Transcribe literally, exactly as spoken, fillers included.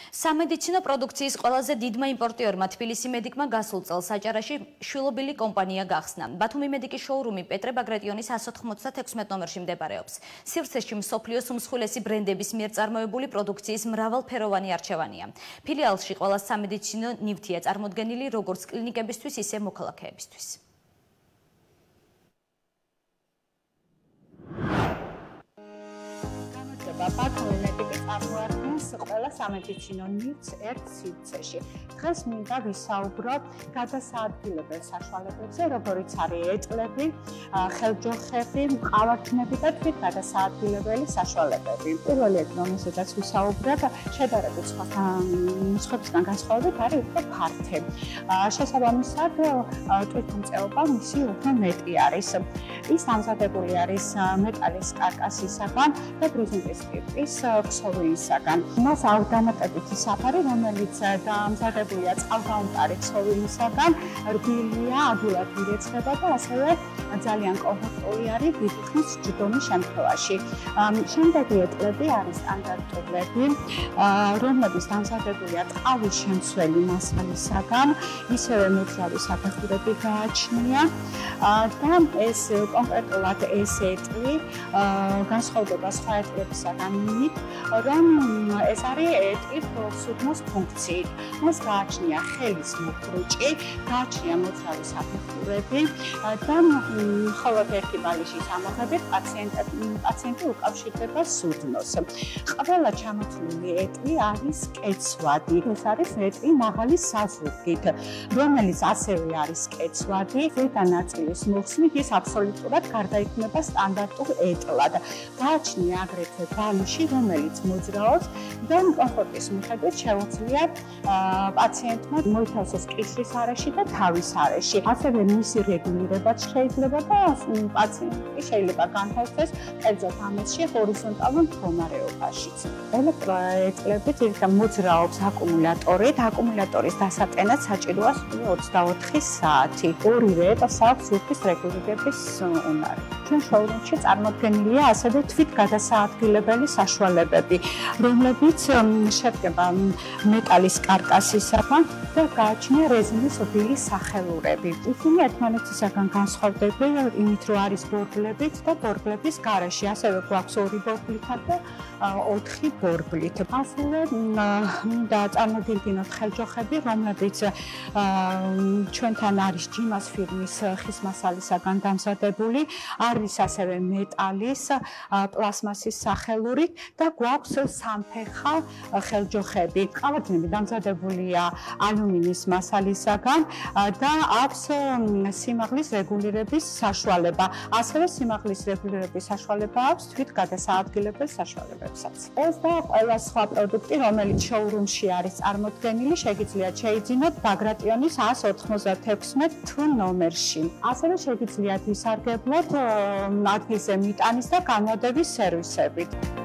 სამედიცინო პროდუქციის ყველაზე დიდმა იმპორტიორმა თბილისი მედიკმა გასულ წელს საჭარაში შვილობილი კომპანია გახსნა. ბათუმი მედიკის შოურუმი პეტრე ბაგრატიონის εκατს ოთხმოცდათექვსმეტ ნომერში მდებარეობს. სივრცეში მსოფლიოს უმსხვილესი ბრენდების მიერ წარმოებული პროდუქციის მრავალფეროვანი არჩევანია. ფილიალში ყველა სამედიცინო ნივთია წარმოდგენილი როგორც კლინიკებისთვის, ისე მოქალაქეებისთვის. ბათუმი მედიკი წარმოადგენს ყველა სამედიცინო ნივთს ერთ სივრცეში. დღეს მინდა ვისაუბროთ გადასაადგილებელ საშუალებებზე, როგორიც არის ეტლები, ხელჯოხები, მყავარჩინები და თვით გადასაადგილებელი საშუალებები. პირველი ეტლი, რომელზედაც ვისაუბრებ, შედარებით სხვა ნუსხებისგან განსხვავებით, არის უფრო ფართე. შესაბამისად, თვითმწეობა მისი უფრო მეტი არის. ის დამზადებული არის მეტალის კარკასისაგან და ბრიზანტის ტიპის ქსოვილისაგან. მას აქვს დამატებითი საფარი, რომელიც დამზადებულია წყალგაუმტარი ქსოვილისაგან, რბილია, ადვილად ირეცხება და ასევე ძალიან კომფორტული არის დიდი ხნის ჯდომის შემთხვევაში. შემდეგი ეტლები არის სტანდარტულები, რომლებიც დამზადებულია ტყავის შემცველი მასალისაგან, ისევე მოძრავი საფეხურები გააჩნია და ეს კონკრეტულად ეს ეტლი განსხვავდება სხვა ეტლებისაგან იმით, რომ ეს არის ეტლის სუდმოს ფუნქციით. მას გააჩნია ხელის მუხრუჭი, გააჩნია მოძრავი საფეხურები და მხოლოდ ერთი ბალიშის ამოღებით პაციენტი უკავშირდება სუდმოს. ყველა ჩამოთვლილი ეტლი არის კეცვადი. ეს არის ეტლი მაღალი საზრდით, რომელიც ასევე არის კეცვადი. ზედა ნაწილის მოხსნით ის აბსოლუტურად გარდაიქმნება სტანდარტულ ეტლად. გააჩნია აგრეთვე ბალიში, რომელიც მოძრაობს და კომფორტის მიხედვით შეუძლია პაციენტმა მოითავსოს კისრის არეში და თავის არეში. ასევე მისი რეგულირებაც შეიძლება და პაციენტი შეიძლება განთავსდეს კერძოდ ამასში ჰორიზონტალურ მდგომარეობაშიც. ელექტროეტლები ძირითადად მოძრაობს აკუმულატორით. აკუმულატორის დასატენად საჭიროა სულ ოცდაოთხი საათი. ორივე ეტლს აქვს ზურგის რეგულირების უნარი. ჩვენ შოურუმში წარმოდგენილია ასევე თვით გადასაადგილებელი საშუალებები, რომლებიც შედგება მეტალის კარკასისაგან და გააჩნია რეზინის რბილი სახელურები. ისინი ერთმანეთისაგან განსხვავდებიან იმით, რომ არის ბორბლებით და ბორბლების გარეშე, ასევე გვაქვს ორი ბორბლითა და ოთხი ბორბლით. ასევე მინდა წარმოგიდგინოთ ხელჯოხები, რომლებიც ჩვენთან არის ჯიმას ფირმის ხის მასალისაგან დამზადებული, არის ასევე მეტალის, პლასმასის სახელურით და გვაქვს სამფეხა ხელჯოხები. ყავარჯნები დამზადებულია ალუმინის მასალისაგან და აქვს სიმაღლის რეგულირების საშუალება. ასევე სიმაღლის რეგულირების საშუალება აქვს თვით გადასაადგილებელ საშუალებებსაც. ეს და ყველა სხვა პროდუქტი, რომელიც შოურუმში არის წარმოდგენილი, შეგიძლიათ შეიძინოთ ბაგრატიონის εκατს ოთხმოცდათექვსმეტ ნომერში. ასევე შეგიძლიათ ისარგებლოთ ადგილზე მიტანის და განმოდების სერვისებით.